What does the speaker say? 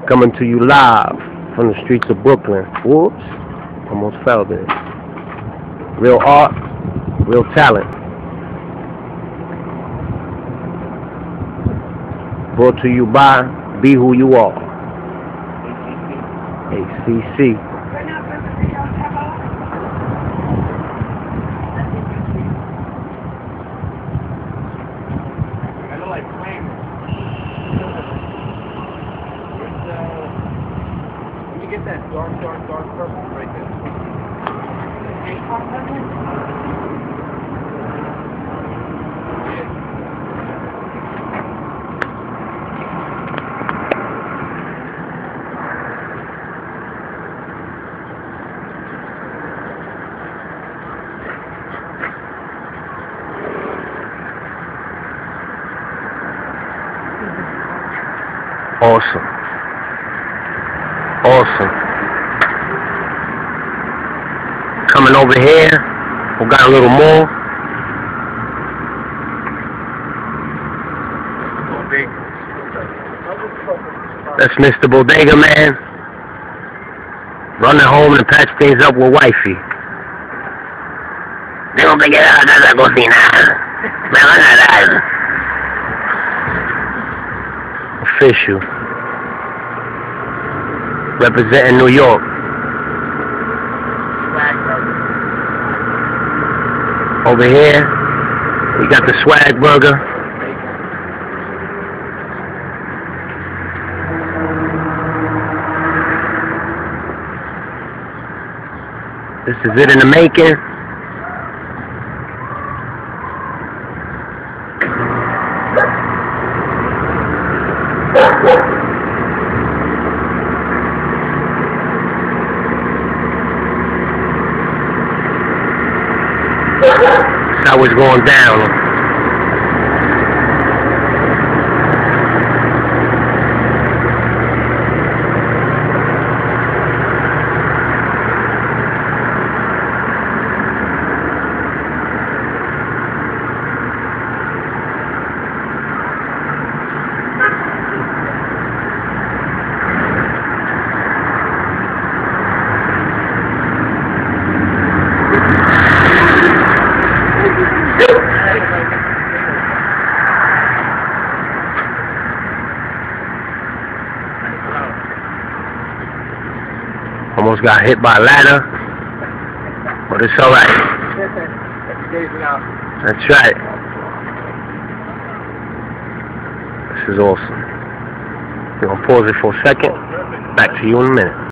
Coming to you live from the streets of Brooklyn. Whoops. Almost fell there. Real art, real talent. Brought to you by Be Who You Are. ACC. Get that dark purple right there. Awesome. Coming over here, we got a little more. That's Mr. Bodega Man. Running home to patch things up with wifey. Tengo que llegar a casa a cocinar. Me van a dar. Official. Representing New York. Over here, we got the Swag Burger. This is it in the making. That's how it's going down. Almost got hit by a ladder, but it's alright. That's right. This is awesome. We're going to pause it for a second. Back to you in a minute.